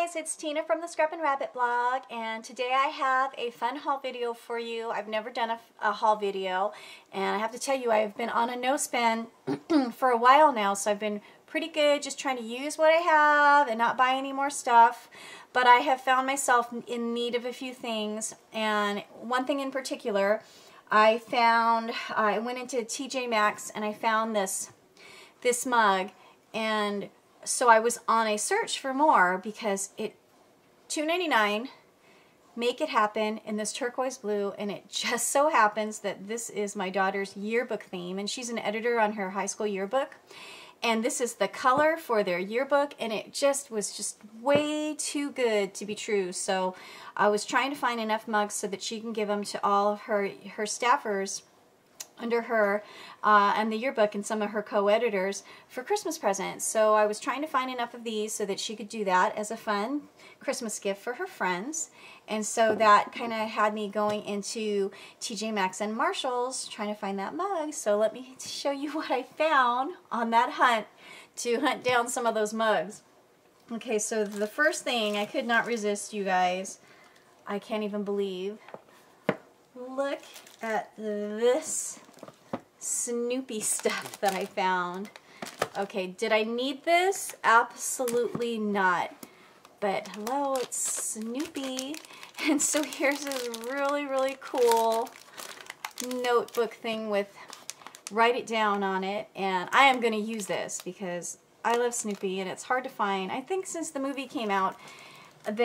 guys, it's Tina from the Scrappin Rabbit blog, and today I have a fun haul video for you. I've never done a haul video, and I have to tell you I've been on a no spend for a while now, so I've been pretty good just trying to use what I have and not buy any more stuff. But I have found myself in need of a few things, and one thing in particular, I went into Tj Maxx and I found this mug, and so I was on a search for more because it $2.99, make it happen in this turquoise blue, and it just so happens that this is my daughter's yearbook theme, and she's an editor on her high school yearbook, and this is the color for their yearbook, and it was just way too good to be true. So I was trying to find enough mugs so that she can give them to all of her staffers under her and the yearbook and some of her co-editors for Christmas presents. So I was trying to find enough of these so that she could do that as a fun Christmas gift for her friends. And so that kind of had me going into TJ Maxx and Marshall's trying to find that mug. So let me show you what I found on that hunt to hunt down some of those mugs. Okay, so the first thing, I could not resist, you guys. I can't even believe. Look at this Snoopy stuff that I found. Okay, did I need this? Absolutely not. But hello, it's Snoopy. And so here's this really, really cool notebook thing with write it down on it. And I am going to use this because I love Snoopy and it's hard to find. I think since the movie came out, I've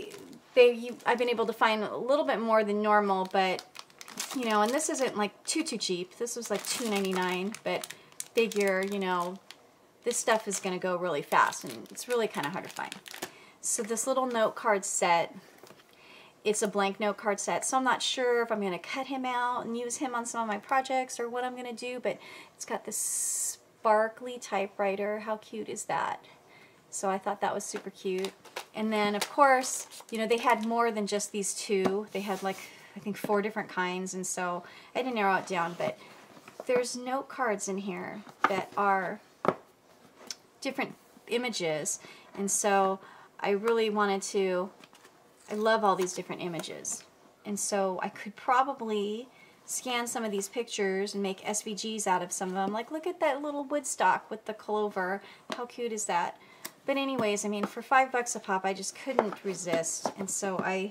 been able to find a little bit more than normal, but you know, and this isn't like too cheap. This was like $2.99, but figure, you know, this stuff is going to go really fast and it's really kind of hard to find. So this little note card set, it's a blank note card set, so I'm not sure if I'm going to cut him out and use him on some of my projects or what I'm going to do, but it's got this sparkly typewriter. How cute is that? So I thought that was super cute. And then of course, you know, they had more than just these two. They had like, I think 4 different kinds, and so I had to narrow it down, but there's note cards in here that are different images, and so I really wanted to, I love all these different images, and so I could probably scan some of these pictures and make SVGs out of some of them. Like, look at that little Woodstock with the clover. How cute is that? But anyways, I mean, for $5 a pop, I just couldn't resist, and so I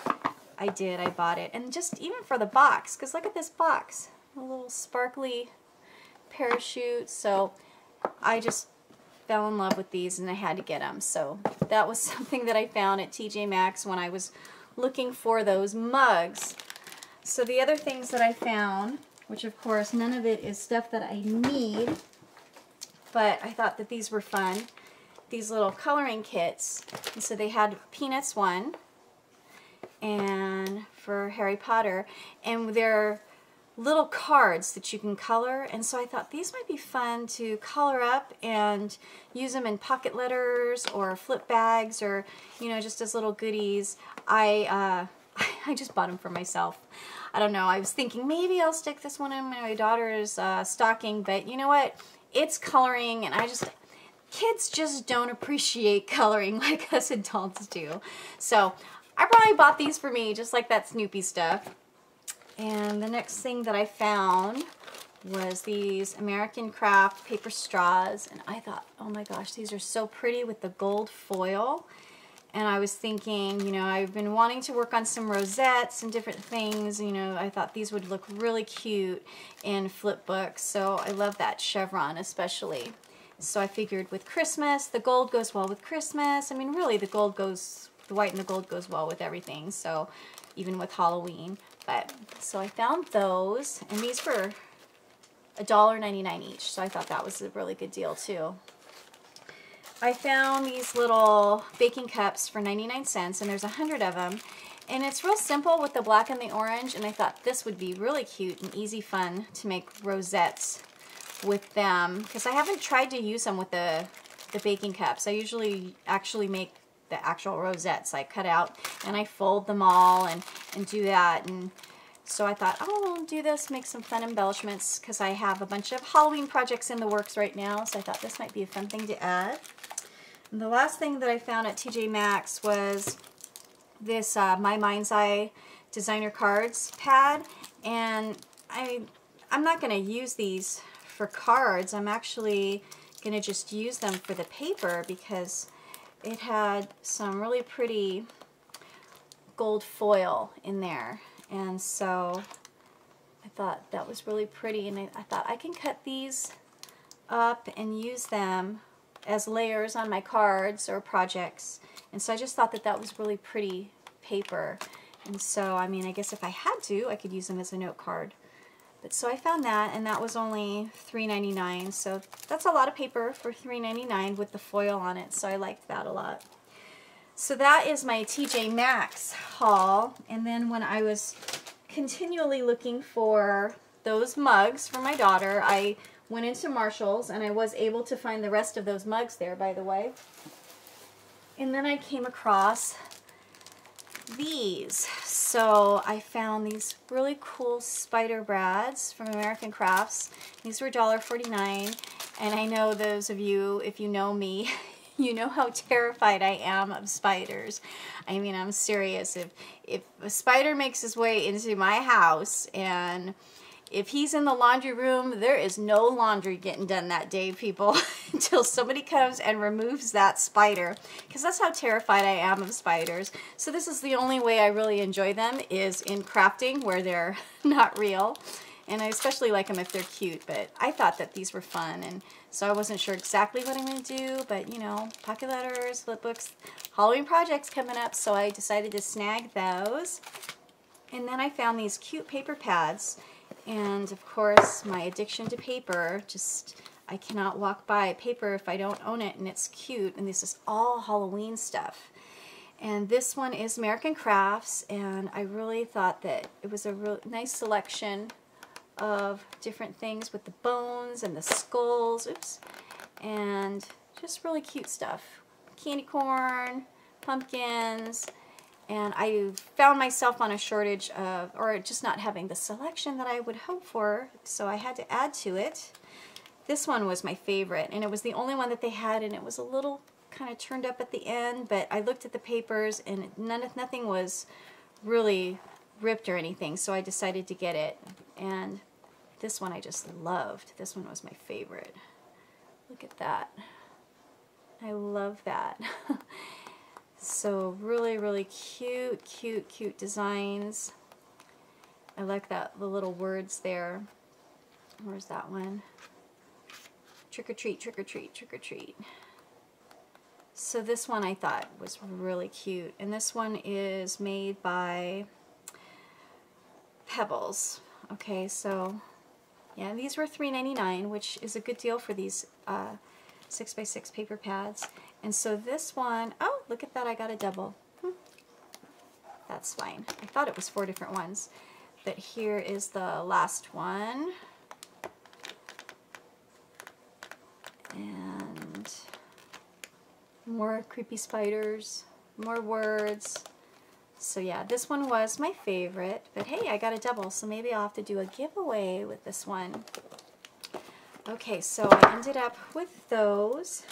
bought it. And just even for the box, because look at this box, a little sparkly parachute. So I just fell in love with these and I had to get them. So that was something that I found at TJ Maxx when I was looking for those mugs. So the other things that I found, which of course none of it is stuff that I need, but I thought that these were fun, these little coloring kits. And so they had Peanuts one, and for Harry Potter, and they're little cards that you can color, and so I thought these might be fun to color up and use them in pocket letters or flip bags, or you know, just as little goodies. I just bought them for myself. I don't know, I was thinking maybe I'll stick this one in my daughter's stocking, but you know what, it's coloring, and kids just don't appreciate coloring like us adults do. So I probably bought these for me, just like that Snoopy stuff. And the next thing that I found was these American Craft paper straws. And I thought, oh my gosh, these are so pretty with the gold foil. And I was thinking, you know, I've been wanting to work on some rosettes and different things. You know, I thought these would look really cute in flip books. So I love that chevron especially. So I figured with Christmas, the gold goes well with Christmas. I mean, really, the white and the gold goes well with everything, so even with Halloween. But so I found those, and these were $1.99 each, so I thought that was a really good deal too. I found these little baking cups for 99 cents, and there's 100 of them, and it's real simple with the black and the orange, and I thought this would be really cute and easy fun to make rosettes with them, because I haven't tried to use them with the baking cups. I usually actually make the actual rosettes. I cut out and I fold them all and do that, and so I thought, oh, I'll do this, make some fun embellishments, because I have a bunch of Halloween projects in the works right now, so I thought this might be a fun thing to add. The last thing that I found at TJ Maxx was this My Mind's Eye designer cards pad, and I'm not going to use these for cards. I'm actually going to just use them for the paper because it had some really pretty gold foil in there, and so I thought that was really pretty, and I thought I can cut these up and use them as layers on my cards or projects. And so I just thought that that was really pretty paper, and so I mean, I guess if I had to, I could use them as a note card. But so I found that, and that was only $3.99, so that's a lot of paper for $3.99 with the foil on it, so I liked that a lot. So that is my TJ Maxx haul. And then when I was continually looking for those mugs for my daughter, I went into Marshall's, and I was able to find the rest of those mugs there, by the way. And then I came across these. So I found these really cool spider brads from American Crafts. These were $1.49, and I know those of you, if you know me, you know how terrified I am of spiders. I mean, I'm serious. If a spider makes his way into my house, and if he's in the laundry room, there is no laundry getting done that day, people, until somebody comes and removes that spider, because that's how terrified I am of spiders. So this is the only way I really enjoy them, is in crafting, where they're not real. And I especially like them if they're cute, but I thought that these were fun, and so I wasn't sure exactly what I'm going to do, but you know, pocket letters, flip books, Halloween projects coming up, so I decided to snag those. And then I found these cute paper pads, and of course my addiction to paper, just I cannot walk by paper if I don't own it, and it's cute, and this is all Halloween stuff. And this one is American Crafts, and I really thought that it was a real nice selection of different things with the bones and the skulls, oops, and just really cute stuff. Candy corn, pumpkins, and I found myself on a shortage of, or just not having the selection that I would hope for, so I had to add to it. This one was my favorite, and it was the only one that they had, and it was a little kind of turned up at the end, but I looked at the papers and nothing was really ripped or anything, so I decided to get it. And this one I just loved. This one was my favorite. Look at that. I love that. So really, really cute, cute, cute designs. I like that, the little words there. Where's that one? Trick or treat, trick or treat, trick or treat. So this one I thought was really cute, and this one is made by Pebbles. Okay, so yeah, these were $3.99, which is a good deal for these 6x6 paper pads. And so this one, oh, look at that, I got a double. That's fine. I thought it was 4 different ones, but here is the last one. And more creepy spiders, more words. So yeah, this one was my favorite, but hey, I got a double, so maybe I'll have to do a giveaway with this one. Okay, so I ended up with those.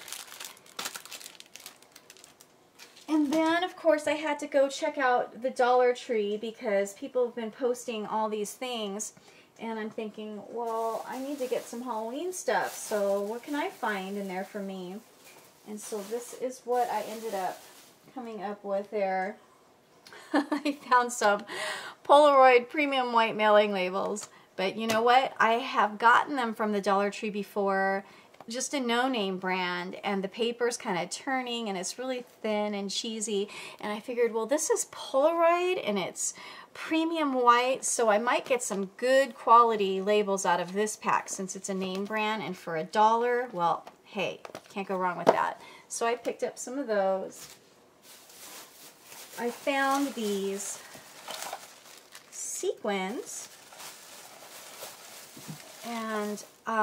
And then, of course, I had to go check out the Dollar Tree because people have been posting all these things, and I'm thinking, well, I need to get some Halloween stuff, so what can I find in there for me? And so this is what I ended up coming up with there. I found some Polaroid premium white mailing labels, but you know what? I have gotten them from the Dollar Tree before, just a no-name brand, and the paper's kind of turning and it's really thin and cheesy, and I figured, well, this is Polaroid and it's premium white, so I might get some good quality labels out of this pack since it's a name brand, and for $1, well, hey, can't go wrong with that. So I picked up some of those. I found these sequins, and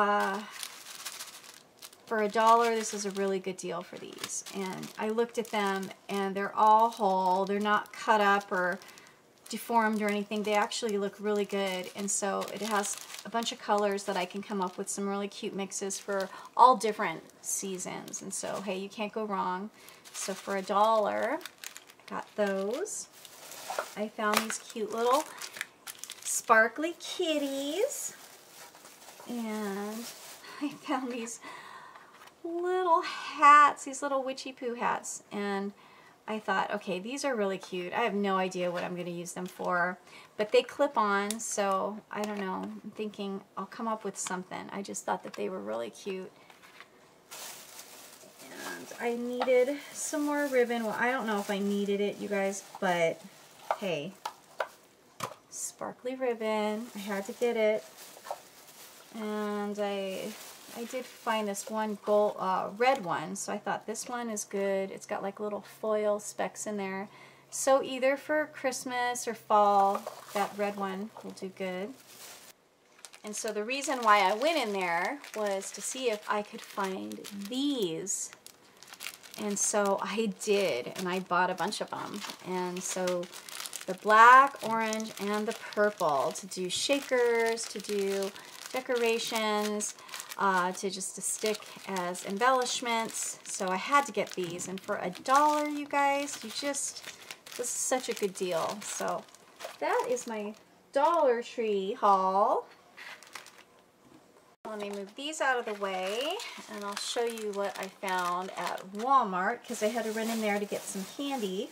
for $1, this is a really good deal for these. And I looked at them, and they're all whole. They're not cut up or deformed or anything. They actually look really good, and so it has a bunch of colors that I can come up with some really cute mixes for all different seasons. And so, hey, you can't go wrong. So for $1, I got those. I found these cute little sparkly kitties, and I found these little hats, these little witchy poo hats, and I thought, okay, these are really cute. I have no idea what I'm going to use them for, but they clip on, so I don't know. I'm thinking I'll come up with something. I just thought that they were really cute. And I needed some more ribbon. Well, I don't know if I needed it, you guys, but hey, sparkly ribbon. I had to get it. And I did find this one gold, red one, so I thought this one is good. It's got like little foil specks in there. So either for Christmas or fall, that red one will do good. And so the reason why I went in there was to see if I could find these. And so I did, and I bought a bunch of them. And so the black, orange, and the purple to do shakers, to do decorations, to stick as embellishments. So I had to get these, and for $1, you guys, this is such a good deal. So that is my Dollar Tree haul. Let me move these out of the way, and I'll show you what I found at Walmart, because I had to run in there to get some candy.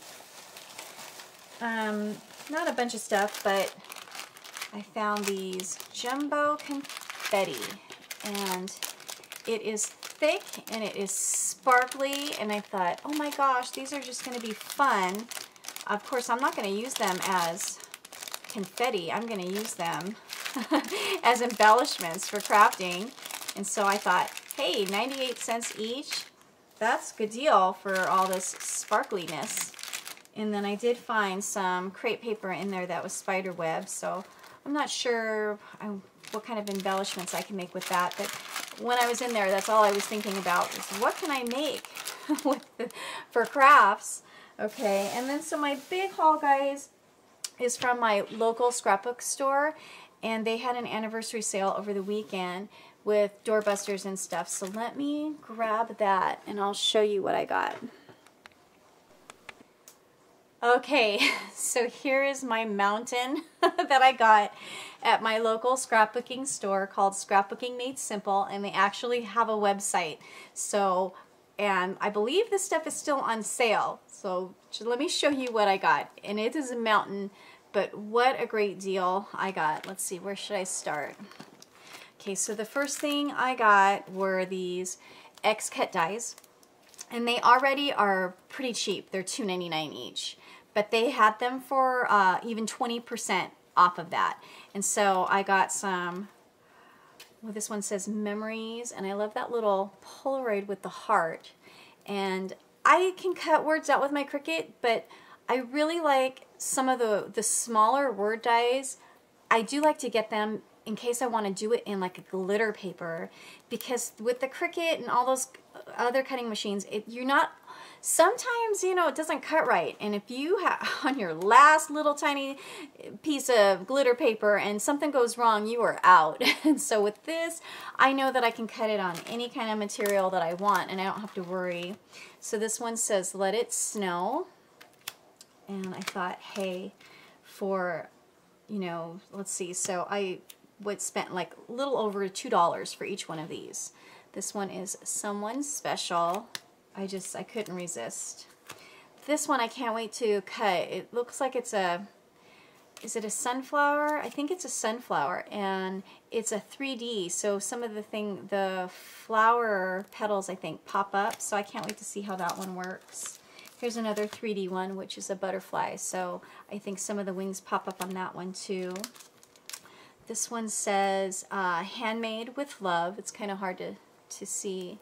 Not a bunch of stuff, but I found these jumbo confetti, and it is thick and it is sparkly, and I thought, oh my gosh, these are just going to be fun. Of course, I'm not going to use them as confetti. I'm going to use them as embellishments for crafting. And so I thought, hey, 98 cents each, that's a good deal for all this sparkliness. And then I did find some crepe paper in there that was spider web, so I'm not sure what kind of embellishments I can make with that. But when I was in there, that's all I was thinking about, is what can I make for crafts? Okay, and then so my big haul, guys, is from my local scrapbook store, and they had an anniversary sale over the weekend with doorbusters and stuff. So let me grab that and I'll show you what I got. Okay, so here is my mountain that I got at my local scrapbooking store called Scrapbooking Made Simple, and they actually have a website. So, and I believe this stuff is still on sale. So let me show you what I got. And it is a mountain, but what a great deal I got. Let's see, where should I start? Okay, so the first thing I got were these X-cut dies. And they already are pretty cheap. They're $2.99 each. But they had them for even 20% off of that. And so I got some, well, this one says memories, and I love that little Polaroid with the heart. And I can cut words out with my Cricut, but I really like some of the smaller word dies. I do like to get them in case I want to do it in like a glitter paper, because with the Cricut and all those other cutting machines, you're not, sometimes, you know, it doesn't cut right. And if you have on your last little tiny piece of glitter paper and something goes wrong, you are out. And so with this, I know that I can cut it on any kind of material that I want, and I don't have to worry. So this one says, let it snow. And I thought, hey, for, you know, let's see, so I spent like a little over $2 for each one of these. This one is someone special. I couldn't resist. This one I can't wait to cut. It looks like it's a, is it a sunflower? I think it's a sunflower, and it's a 3D, so some of the flower petals, I think, pop up, so I can't wait to see how that one works. Here's another 3D one, which is a butterfly, so I think some of the wings pop up on that one too. This one says handmade with love. It's kind of hard to see.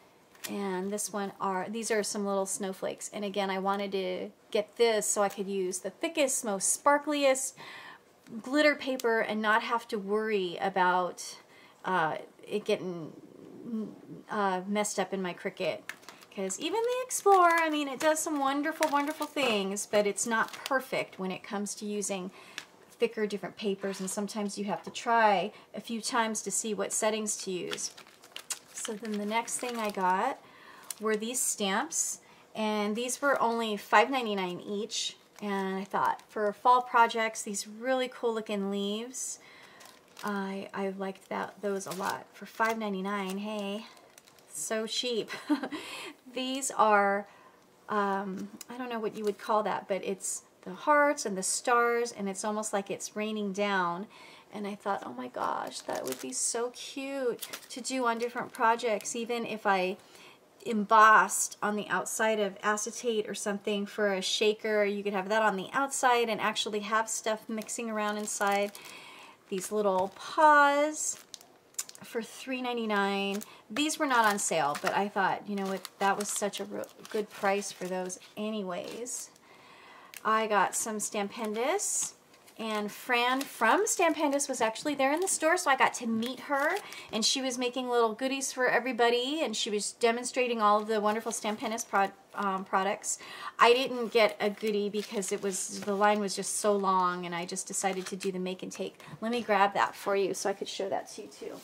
And this one these are some little snowflakes. And again, I wanted to get this so I could use the thickest, most sparkliest glitter paper and not have to worry about it getting messed up in my Cricut. Because even the Explorer, I mean, it does some wonderful, wonderful things, but it's not perfect when it comes to using thicker, different papers, and sometimes you have to try a few times to see what settings to use. So then the next thing I got were these stamps, and these were only $5.99 each, and I thought for fall projects, these really cool looking leaves, I liked those a lot. For $5.99, hey, so cheap. These are, I don't know what you would call that, but it's the hearts and the stars, and it's almost like it's raining down. And I thought, oh my gosh, that would be so cute to do on different projects, even if I embossed on the outside of acetate or something for a shaker. You could have that on the outside and actually have stuff mixing around inside. These little paws for $3.99. These were not on sale, but I thought, you know what, that was such a good price for those anyways. I got some Stampendous, and Fran from Stampendous was actually there in the store, so I got to meet her, and she was making little goodies for everybody, and she was demonstrating all of the wonderful Stampendous products. I didn't get a goodie because the line was just so long, and I just decided to do the make and take. Let me grab that for you so I could show that to you too.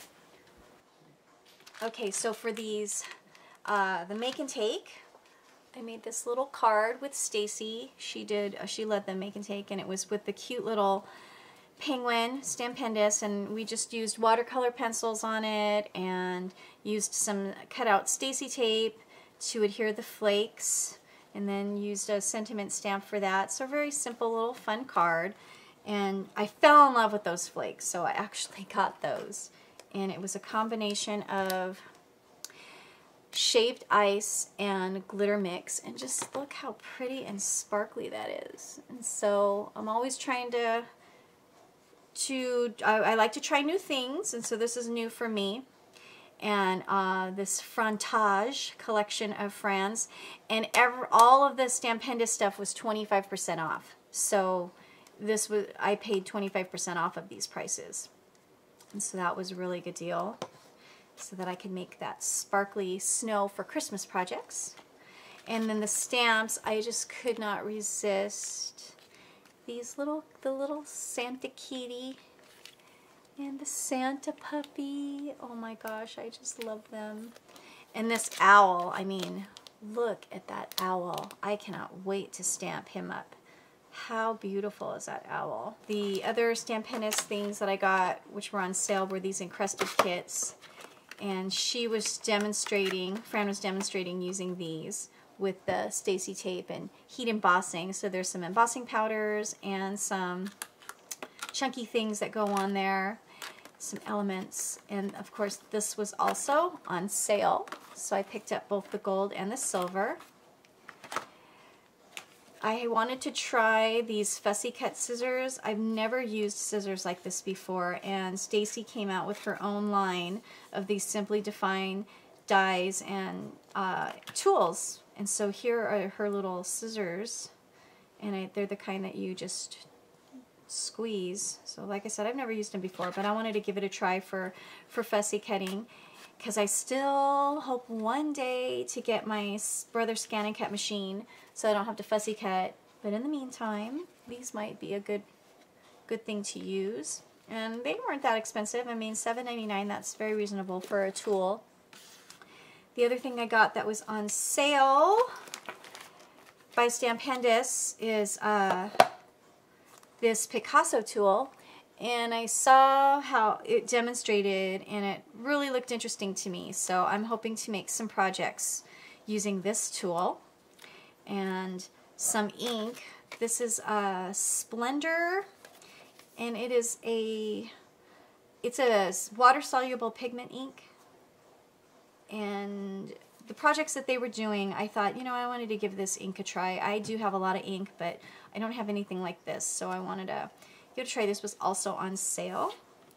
Okay, so for these, the make and take, I made this little card with Stacy. She led the make and take, and it was with the cute little penguin Stampendous, and we just used watercolor pencils on it and used some cut out Stacy tape to adhere the flakes, and then used a sentiment stamp for that. So a very simple little fun card, and I fell in love with those flakes, so I actually got those. And it was a combination of shaved ice and glitter mix, and just look how pretty and sparkly that is. And so I'm always trying to I like to try new things, and so this is new for me. And this Frantage collection of Fran's, and all of the Stampendous stuff was 25% off. So I paid 25% off of these prices. And so that was a really good deal, so that I could make that sparkly snow for Christmas projects. And then the stamps, I just could not resist. These the little Santa Kitty and the Santa puppy. Oh my gosh, I just love them. And this owl, I mean, look at that owl. I cannot wait to stamp him up. How beautiful is that owl? The other Stampendous things that I got, which were on sale, were these encrusted kits. And Fran was demonstrating using these with the Stacy tape and heat embossing. So there's some embossing powders and some chunky things that go on there, some elements. And of course, this was also on sale. So I picked up both the gold and the silver. I wanted to try these fussy cut scissors. I've never used scissors like this before, and Stacy came out with her own line of these Simply Defined dies and tools. And so here are her little scissors, and they're the kind that you just squeeze. So like I said, I've never used them before, but I wanted to give it a try for fussy cutting, because I still hope one day to get my Brother Scan and Cut machine so I don't have to fussy cut. But in the meantime, these might be a good thing to use. And they weren't that expensive. I mean, $7.99, that's very reasonable for a tool. The other thing I got that was on sale by Stampendous is this Picasso tool. And I saw how it demonstrated, and it really looked interesting to me. So I'm hoping to make some projects using this tool. And some ink. This is a Splendor, and it's a water-soluble pigment ink. And the projects that they were doing, I thought, you know, I wanted to give this ink a try. I do have a lot of ink, but I don't have anything like this, so I wanted to give it a try. This was also on sale.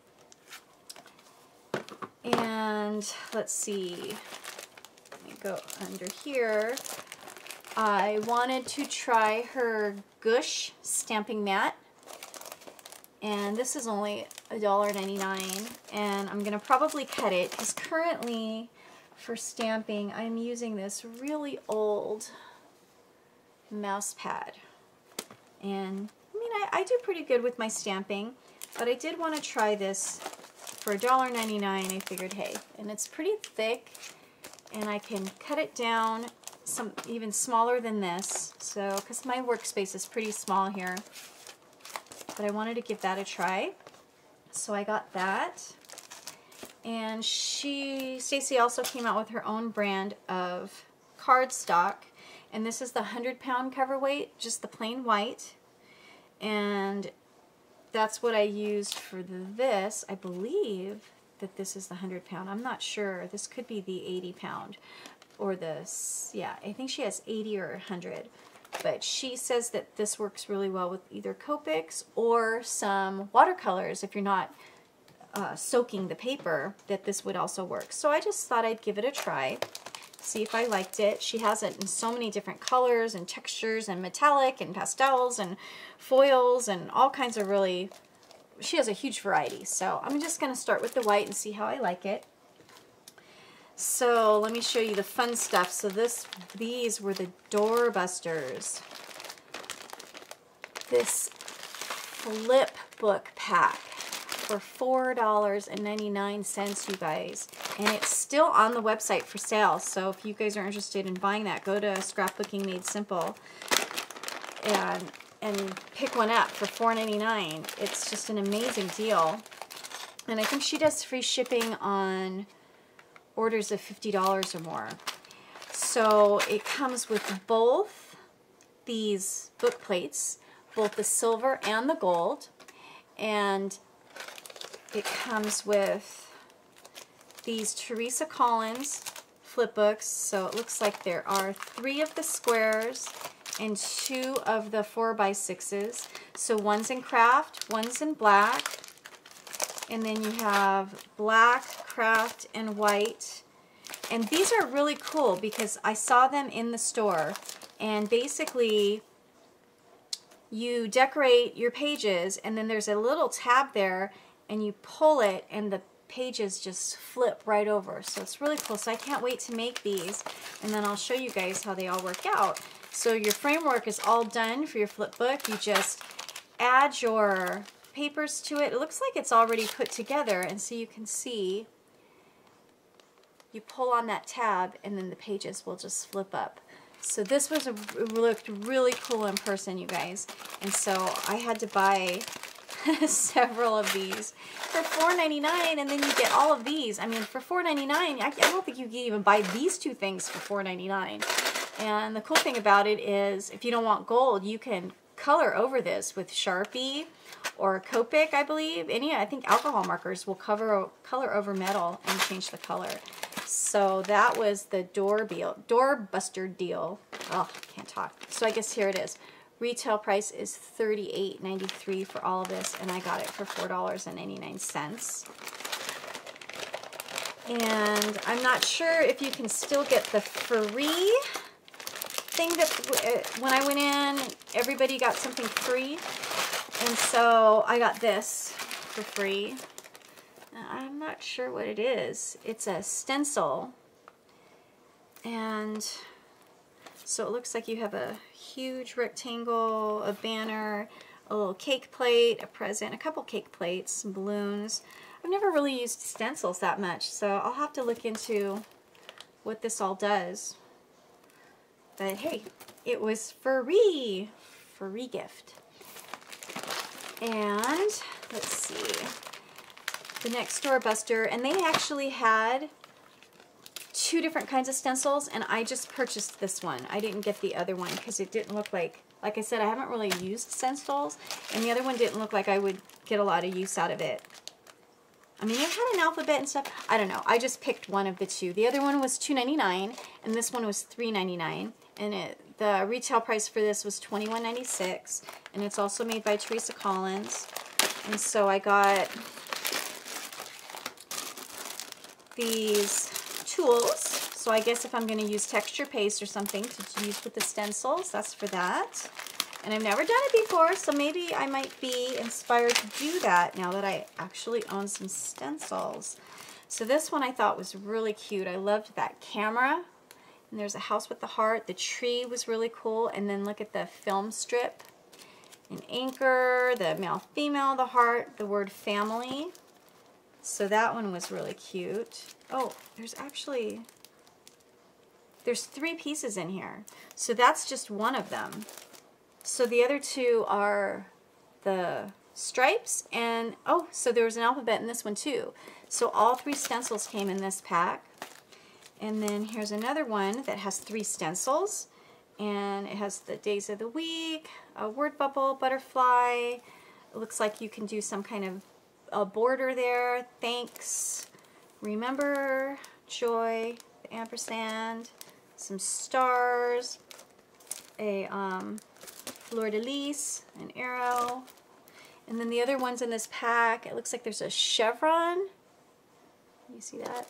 And let's see, let me go under here. I wanted to try her Gush stamping mat, and this is only $1.99, and I'm going to probably cut it, because currently for stamping, I'm using this really old mouse pad. And I mean, I do pretty good with my stamping, but I did want to try this for $1.99. I figured, hey, and it's pretty thick, and I can cut it down some even smaller than this. So, because my workspace is pretty small here, but I wanted to give that a try. So I got that. And Stacy also came out with her own brand of cardstock. And this is the 100-pound cover weight, just the plain white. And that's what I used for this. I believe that this is the 100-pound. I'm not sure. This could be the 80-pound. Or this, yeah, I think she has 80 or 100. But she says that this works really well with either Copics or some watercolors if you're not soaking the paper, that this would also work. So I just thought I'd give it a try, see if I liked it. She has it in so many different colors and textures and metallic and pastels and foils and all kinds of really, she has a huge variety. So I'm just going to start with the white and see how I like it. So let me show you the fun stuff. So these were the door busters. This flip book pack for $4.99, you guys. And it's still on the website for sale. So if you guys are interested in buying that, go to Scrapbooking Made Simple and pick one up for $4.99. It's just an amazing deal. And I think she does free shipping on orders of $50 or more. So it comes with both these book plates, both the silver and the gold, and it comes with these Teresa Collins flip books. So it looks like there are 3 of the squares and 2 of the 4x6s. So one's in craft, one's in black, and then you have black, craft, and white. And these are really cool because I saw them in the store, and basically you decorate your pages and then there's a little tab there and you pull it and the pages just flip right over. So it's really cool. So I can't wait to make these, and then I'll show you guys how they all work out. So your framework is all done for your flip book. You just add your papers to it. It looks like it's already put together, and so you can see you pull on that tab and then the pages will just flip up. So this looked really cool in person, you guys, and so I had to buy several of these for $4.99, and then you get all of these. I mean, for $4.99, I don't think you can even buy these 2 things for $4.99. And the cool thing about it is, if you don't want gold, you can color over this with Sharpie or Copic, I believe. I think alcohol markers will color over metal and change the color. So that was the door buster deal. Oh, can't talk. So I guess here it is. Retail price is $38.93 for all of this, and I got it for $4.99. And I'm not sure if you can still get the free thing that when I went in, everybody got something free. And so I got this for free. I'm not sure what it is. It's a stencil. And so it looks like you have a huge rectangle, a banner, a little cake plate, a present, a couple cake plates, some balloons. I've never really used stencils that much, so I'll have to look into what this all does. But hey, it was free gift. And let's see, the next door buster, and they actually had 2 different kinds of stencils, and I just purchased this one. I didn't get the other one because it didn't look like I said, I haven't really used stencils, and the other one didn't look like I would get a lot of use out of it. I mean, it had an alphabet and stuff. I don't know. I just picked one of the 2. The other one was $2.99, and this one was $3.99. And the retail price for this was $21.96, and it's also made by Teresa Collins. And so I got these tools. So I guess if I'm going to use texture paste or something to use with the stencils, that's for that. And I've never done it before, so maybe I might be inspired to do that now that I actually own some stencils. So this one I thought was really cute. I loved that camera. And there's a house with the heart. The tree was really cool. And then look at the film strip. An anchor, the male, female, the heart, the word family. So that one was really cute. Oh, there's 3 pieces in here. So that's just one of them. So the other 2 are the stripes, and oh, so there was an alphabet in this one too. So all 3 stencils came in this pack. And then here's another one that has 3 stencils, and it has the days of the week, a word bubble, butterfly. It looks like you can do some kind of a border there. Thanks, remember, joy, the ampersand, some stars, a fleur-de-lis, an arrow, and then the other ones in this pack, it looks like there's a chevron. You see that?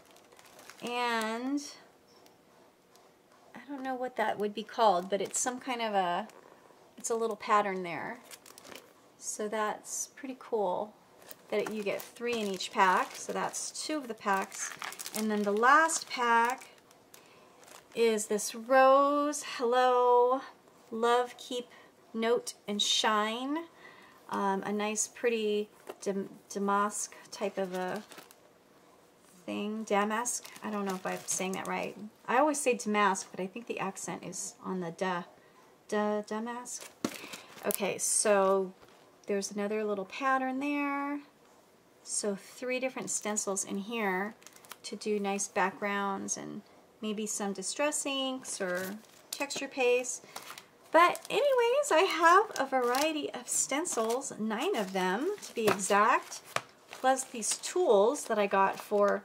And I don't know what that would be called, but it's some kind of it's a little pattern there. So that's pretty cool that you get 3 in each pack. So that's 2 of the packs. And then the last pack is this rose, hello, love, keep, note, and shine. A nice pretty damask type of a thing. Damask. I don't know if I'm saying that right. I always say damask, but I think the accent is on the damask. Okay, so there's another little pattern there. So 3 different stencils in here to do nice backgrounds and maybe some distress inks or texture paste. But anyways, I have a variety of stencils, 9 of them to be exact, plus these tools that I got for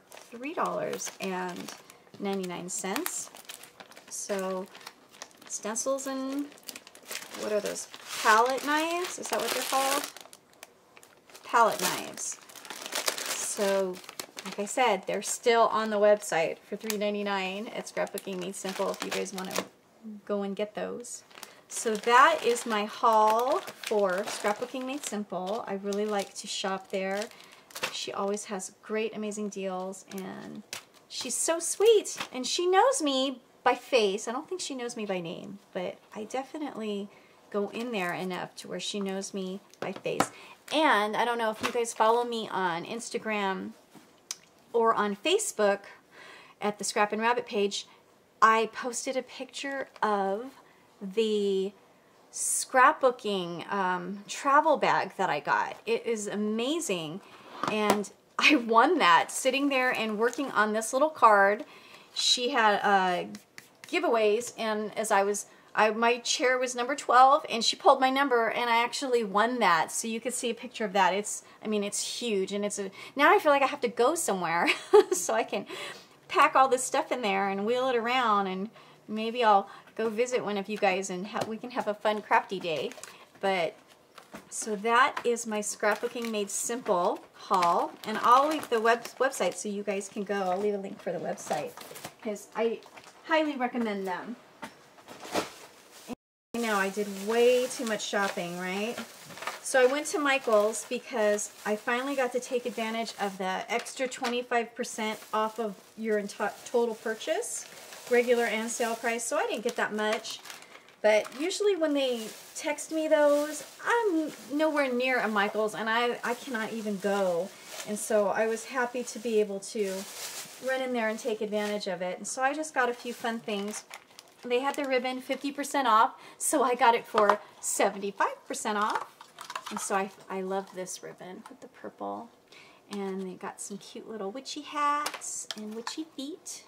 $3.99. So stencils and what are those? Palette knives? Is that what they're called? Palette knives. So like I said, they're still on the website for $3.99 at Scrapbooking Made Simple if you guys want to go and get those. So that is my haul for Scrapbooking Made Simple. I really like to shop there. She always has great, amazing deals, and she's so sweet. And she knows me by face. I don't think she knows me by name, but I definitely go in there enough to where she knows me by face. And I don't know if you guys follow me on Instagram or on Facebook at the Scrappin' Rabbit page. I posted a picture of the scrapbooking travel bag that I got. It is amazing, and I won that sitting there and working on this little card. She had giveaways, and as my chair was number 12, and she pulled my number, and I actually won that. So you can see a picture of that. I mean, it's huge, and now I feel like I have to go somewhere so I can pack all this stuff in there and wheel it around, and maybe I'll go visit one of you guys and we can have a fun crafty day. But so that is my Scrapbooking Made Simple haul, and I'll leave the website so you guys can go. I'll leave a link for the website because I highly recommend them. I know I did way too much shopping, right? So I went to Michael's because I finally got to take advantage of the extra 25% off of your total purchase, regular and sale price. So I didn't get that much, but usually when they text me those, I'm nowhere near a Michael's, and I cannot even go. And so I was happy to be able to run in there and take advantage of it. And so I just got a few fun things. They had the ribbon 50% off, so I got it for 75% off. And so I love this ribbon with the purple. And they got some cute little witchy hats and witchy feet.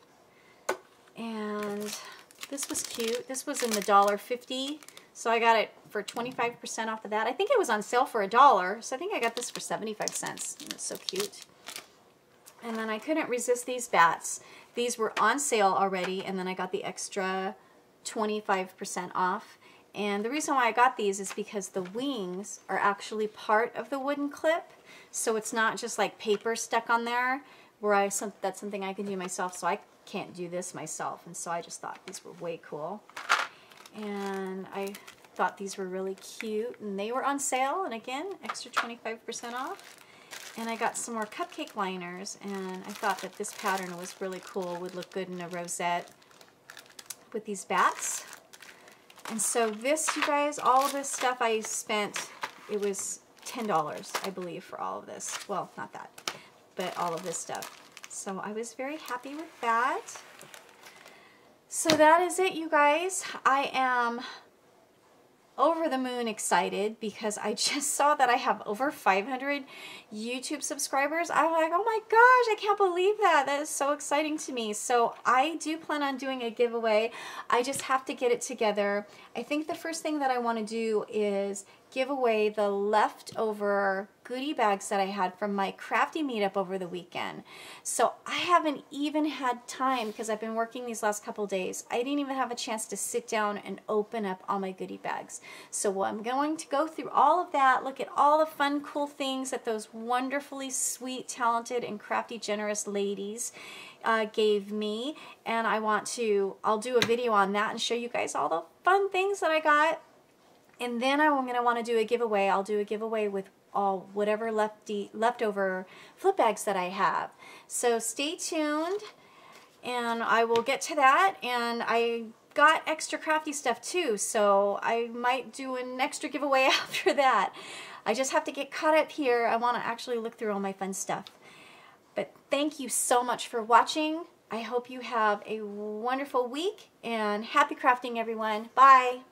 And this was cute. This was in the $1.50, so I got it for 25% off of that. I think it was on sale for $1, so I think I got this for 75 cents. It's so cute. And then I couldn't resist these bats. These were on sale already, and then I got the extra 25% off. And the reason why I got these is because the wings are actually part of the wooden clip, so it's not just like paper stuck on there, where that's something I can do myself, so I can't do this myself. And so I just thought these were way cool. And I thought these were really cute, and they were on sale, and again, extra 25% off. And I got some more cupcake liners, and I thought that this pattern was really cool, would look good in a rosette with these bats. And so this, you guys, all of this stuff I spent, it was $10, I believe, for all of this. Well, not that, but all of this stuff. So I was very happy with that. So that is it, you guys. I am over the moon excited because I just saw that I have over 500 YouTube subscribers. I'm like, oh my gosh, I can't believe that. That is so exciting to me. So I do plan on doing a giveaway. I just have to get it together. I think the first thing that I want to do is give away the leftover goodie bags that I had from my Crafty meetup over the weekend. So I haven't even had time, because I've been working these last couple days. I didn't even have a chance to sit down and open up all my goodie bags. So I'm going to go through all of that, look at all the fun, cool things that those wonderfully sweet, talented, and crafty, generous ladies gave me. And I'll do a video on that and show you guys all the fun things that I got. And then I'm going to want to do a giveaway. I'll do a giveaway with all whatever leftover flip bags that I have. So stay tuned, and I will get to that. And I got extra crafty stuff too, so I might do an extra giveaway after that. I just have to get caught up here. I want to actually look through all my fun stuff. But thank you so much for watching. I hope you have a wonderful week, and happy crafting, everyone. Bye.